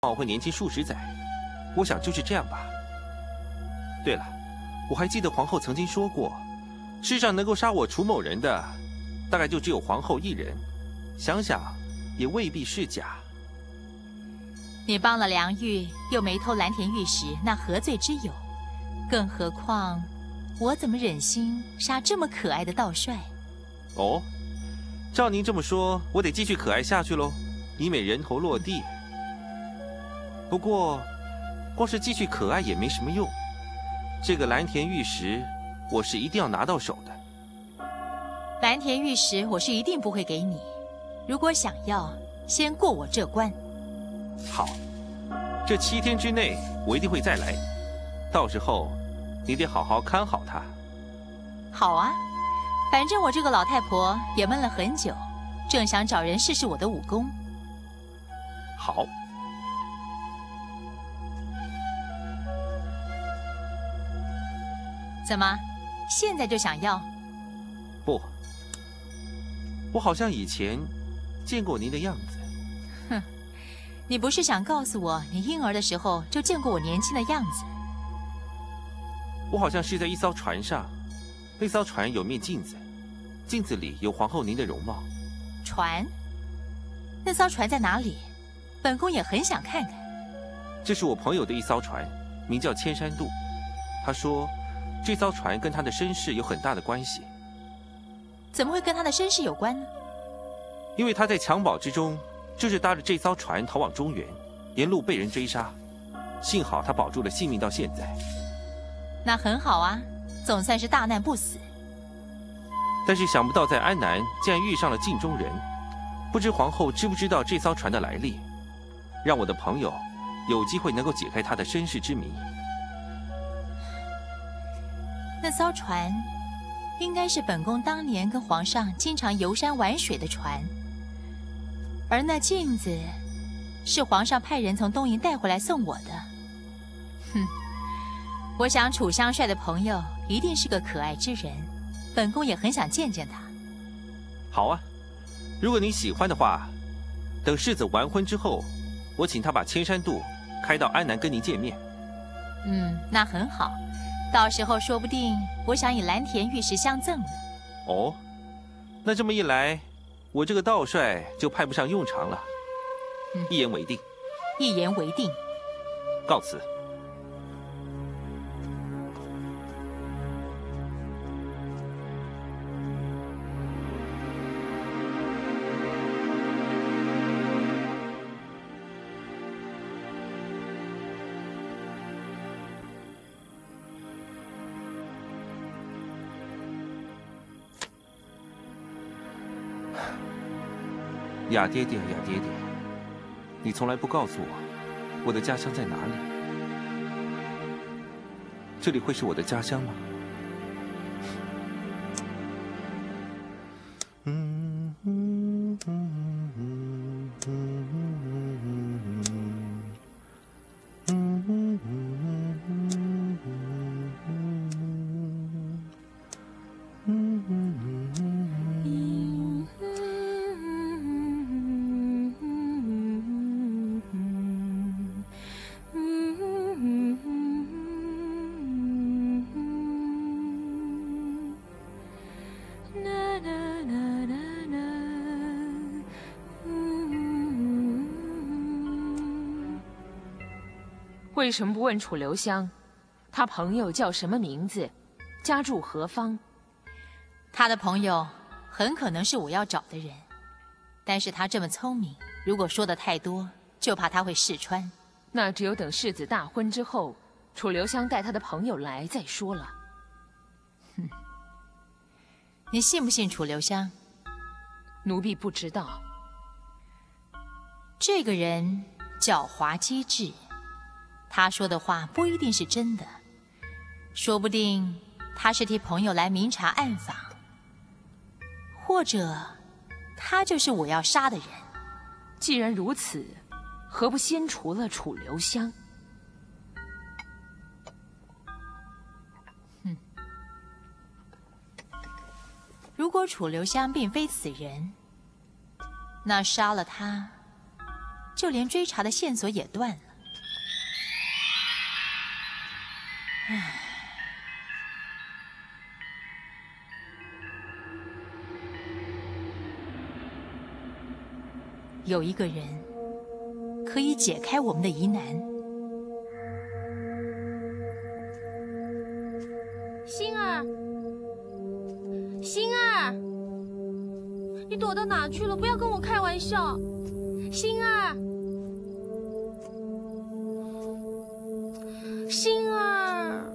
会年轻数十载，我想就是这样吧。对了，我还记得皇后曾经说过，世上能够杀我楚某人的，大概就只有皇后一人。想想，也未必是假。 你帮了梁玉，又没偷蓝田玉石，那何罪之有？更何况，我怎么忍心杀这么可爱的道帅？ 哦，照您这么说，我得继续可爱下去喽，以免人头落地。不过，光是继续可爱也没什么用。这个蓝田玉石，我是一定要拿到手的。 蓝田玉石，我是一定不会给你。如果想要，先过我这关。 好，这7天之内，我一定会再来。到时候，你得好好看好它。 好啊，反正我这个老太婆也闷了很久，正想找人试试我的武功。 好。 怎么，现在就想要？ 不，我好像以前见过您的样子。 哼，你不是想告诉我，你婴儿的时候就见过我年轻的样子？ 我好像是在一艘船上，那艘船有面镜子，镜子里有皇后您的容貌。 船？那艘船在哪里？本宫也很想看看。 这是我朋友的一艘船，名叫千山渡。他说，这艘船跟他的身世有很大的关系。 怎么会跟他的身世有关呢？ 因为他在襁褓之中，就是搭着这艘船逃往中原，沿路被人追杀，幸好他保住了性命到现在。 那很好啊，总算是大难不死。 但是想不到在安南竟然遇上了镜中人，不知皇后知不知道这艘船的来历，让我的朋友有机会能够解开他的身世之谜。 那艘船应该是本宫当年跟皇上经常游山玩水的船，而那镜子是皇上派人从东瀛带回来送我的。哼，我想楚香帅的朋友一定是个可爱之人，本宫也很想见见他。 好啊，如果你喜欢的话，等世子完婚之后，我请他把千山渡开到安南跟您见面。 那很好。到时候说不定我想以蓝田玉石相赠呢。 哦，那这么一来，我这个道帅就派不上用场了。一言为定。 一言为定。 告辞。雅爹爹，雅爹爹，你从来不告诉我的家乡在哪里？这里会是我的家乡吗？ 为什么不问楚留香，他朋友叫什么名字，家住何方？ 他的朋友很可能是我要找的人，但是他这么聪明，如果说的太多，就怕他会试穿。 那只有等世子大婚之后，楚留香带他的朋友来再说了。 哼，你信不信楚留香？ 奴婢不知道。 这个人狡猾机智，他说的话不一定是真的，说不定他是替朋友来明察暗访，或者他就是我要杀的人。 既然如此，何不先除了楚留香？ 如果楚留香并非此人，那杀了他就连追查的线索也断了。唉，有一个人可以解开我们的疑难。 星儿，星儿，你躲到哪去了？不要跟我开玩笑，星儿，星儿，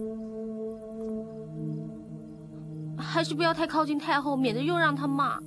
还是不要太靠近太后，免得又让她骂。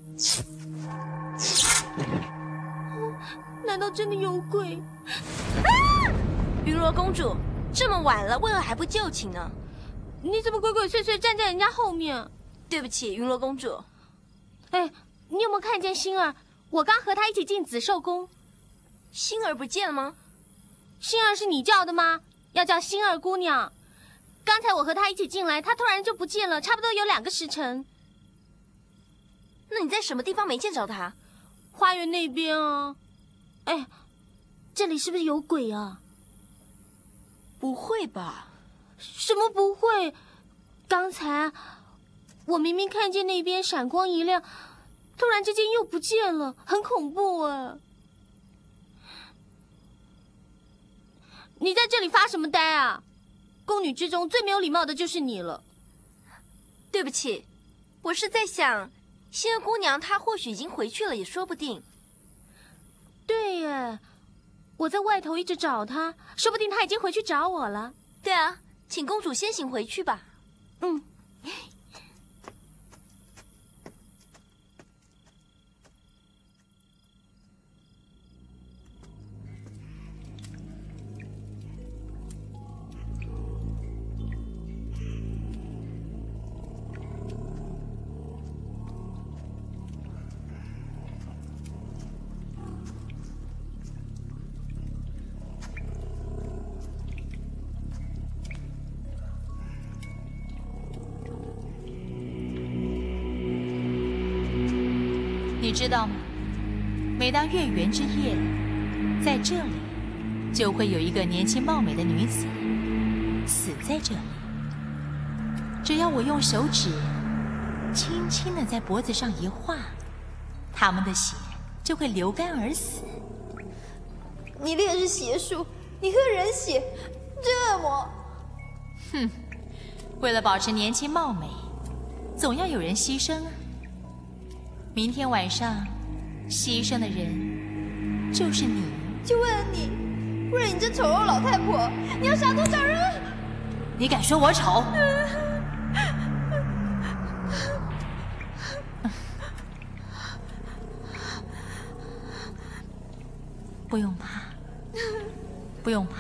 难道真的有鬼？啊！ 云罗公主，这么晚了，为何还不就寝呢？ 你怎么鬼鬼祟祟站在人家后面？ 对不起，云罗公主。 哎，你有没有看见星儿？我刚和她一起进紫寿宫。 星儿不见了吗？ 星儿是你叫的吗？要叫星儿姑娘。刚才我和她一起进来，她突然就不见了，差不多有2个时辰。 那你在什么地方没见着她？ 花园那边啊。哎，这里是不是有鬼啊？ 不会吧？ 什么不会？刚才我明明看见那边闪光一亮，突然之间又不见了，很恐怖啊！你在这里发什么呆啊？宫女之中最没有礼貌的就是你了。 对不起，我是在想，星儿姑娘她或许已经回去了，也说不定。 对耶，我在外头一直找她，说不定她已经回去找我了。 对啊，请公主先行回去吧。 嗯。 你知道吗？每当月圆之夜，在这里就会有一个年轻貌美的女子死在这里。只要我用手指轻轻地在脖子上一划，她们的血就会流干而死。 你练是邪术，你喝人血，这么…… 哼，为了保持年轻貌美，总要有人牺牲啊。明天晚上，牺牲的人就是你。 就为了你，为了你这丑陋老太婆，你要杀多少人？ 你敢说我丑？不用怕，不用怕。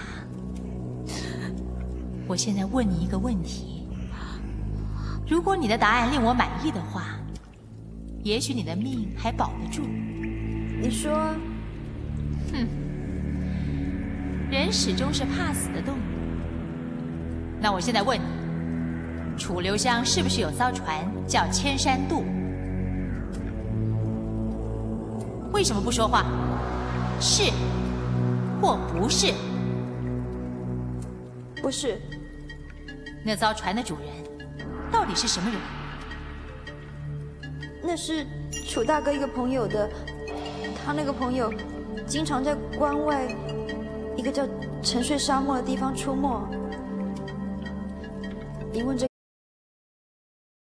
我现在问你一个问题，如果你的答案令我满意的话，也许你的命还保得住。 你说， 哼，人始终是怕死的动物。那我现在问你，楚留香是不是有艘船叫千山渡？为什么不说话？是或不是？ 不是。 那艘船的主人到底是什么人？ 那是楚大哥一个朋友的，他那个朋友经常在关外一个叫沉睡沙漠的地方出没。你问这